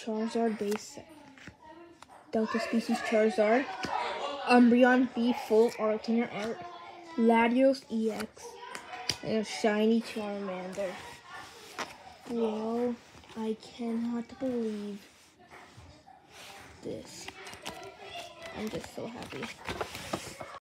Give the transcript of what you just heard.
Charizard base set. Delta Species Charizard. Umbreon B full alternate art. Latios EX. And a shiny Charmander. Well, I cannot believe this. I'm just so happy.